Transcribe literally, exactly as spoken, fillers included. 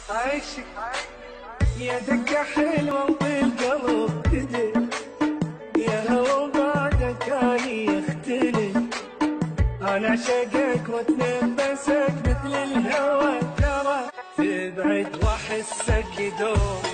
عايشك يا دقة حلوة وبالقلب تدق، يا هوا بعدك اني يختلف. انا اعشقك واتنفسك مثل الهوى ترى، تبعد واحسك يدوم.